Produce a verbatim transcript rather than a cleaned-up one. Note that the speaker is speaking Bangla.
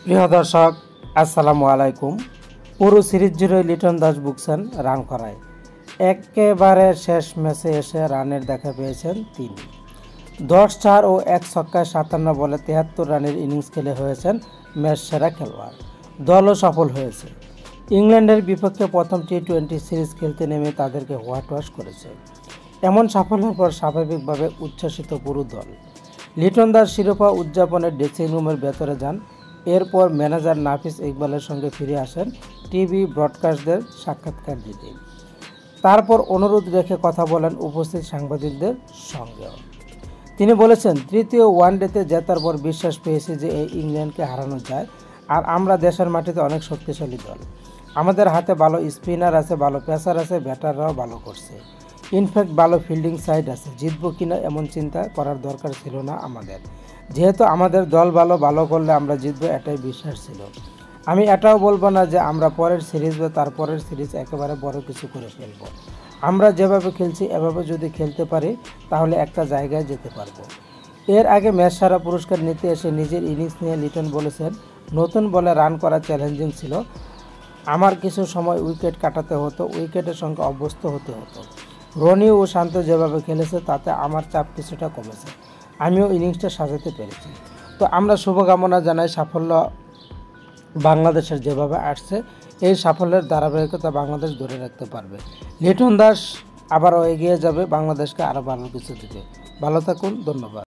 প্রিয় দর্শক, আসসালামু আলাইকুম। পুরো সিরিজ জুড়ে লিটন দাস ভুগছেন রান করায়। একেবারে শেষ ম্যাচে এসে রানের দেখা পেয়েছেন তিনি। দশ চার ও এক ছক্কায় সাতান্ন বলে তেহাত্তর রানের ইনিংস খেলে হয়েছেন ম্যাচ সেরা খেলোয়াড়। দলও সফল হয়েছে। ইংল্যান্ডের বিপক্ষে প্রথম টি টোয়েন্টি সিরিজ খেলতে নেমে তাদেরকে হোয়াটওয়াশ করেছে। এমন সাফল্যের পর স্বাভাবিকভাবে উচ্ছ্বসিত পুরো দল। লিটন দাস শিরোপা উদযাপনের ড্রেসিং রুমের ভেতরে যান। এরপর ম্যানেজার নাফিস ইকবালের সঙ্গে ফিরে আসেন টিভি ব্রডকাস্টদের সাক্ষাৎকার দিতে। তারপর অনুরোধ রেখে কথা বলেন উপস্থিত সাংবাদিকদের সঙ্গেও। তিনি বলেছেন, তৃতীয় ওয়ানডেতে জেতার পর বিশ্বাস পেয়েছি যে এই ইংল্যান্ডকে হারানো যায়। আর আমরা দেশের মাটিতে অনেক শক্তিশালী দল। আমাদের হাতে ভালো স্পিনার আছে, ভালো পেসার আছে, ব্যাটাররাও ভালো করছে। ইনফ্যাক্ট ভালো ফিল্ডিং সাইড আছে। জিতবো কিনা এমন চিন্তা করার দরকার ছিল না আমাদের। যেহেতু আমাদের দল ভালো ভালো করলে আমরা জিতবো, এটাই বিশ্বাস ছিল। আমি এটাও বলবো না যে আমরা পরের সিরিজ বা তারপরের সিরিজ একেবারে বড় কিছু করে ফেলবো। আমরা যেভাবে খেলছি এভাবে যদি খেলতে পারি তাহলে একটা জায়গায় যেতে পারবো। এর আগে ম্যাচ সেরা পুরস্কার নিতে এসে নিজের ইনিংস নিয়ে লিটন বলেছেন, নতুন বলে রান করা চ্যালেঞ্জিং ছিল। আমার কিছু সময় উইকেট কাটাতে হতো, উইকেটের সঙ্গে অভ্যস্ত হতে হতো। রনি ও শান্ত যেভাবে খেলেছে তাতে আমার চাপ কিছুটা কমেছে। আমিও ইনিংসটা সাজাতে পেরেছি। তো আমরা শুভকামনা জানাই সাফল্য বাংলাদেশের যেভাবে আসছে, এই সাফল্যের ধারাবাহিকতা বাংলাদেশ ধরে রাখতে পারবে। লিটন দাস আবারও এগিয়ে যাবে, বাংলাদেশকে আরও ভালো কিছু দিবে। ভালো থাকুন, ধন্যবাদ।